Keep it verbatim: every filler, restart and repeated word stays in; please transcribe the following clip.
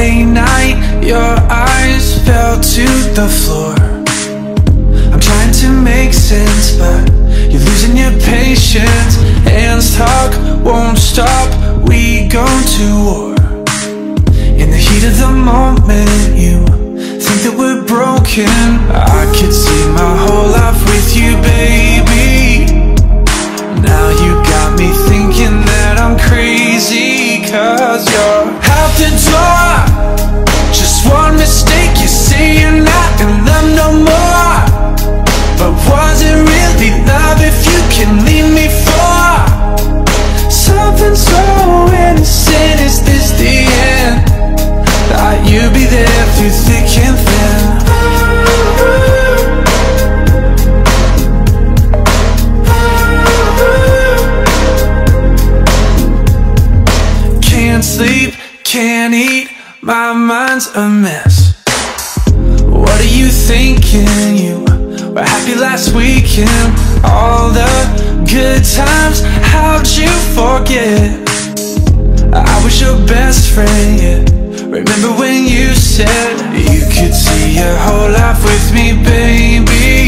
late night, your eyes fell to the floor. I'm trying to make sense, but you're losing your patience. Hands talk, won't stop, we go to war. In the heat of the moment, you think that we're broken. I could see my whole life with you, baby. Now you got me thinking that I'm crazy, cause you're out the door. Just one mistake, you say you're not in love no more. But was it really love if you can leave me for something so innocent? Is this the end? Thought you'd be there through thick and thin. Can't sleep, can't eat, my mind's a mess. What are you thinking? You were happy last weekend. All the good times, how'd you forget? I was your best friend, yeah. Remember when you said you could see your whole life with me, baby?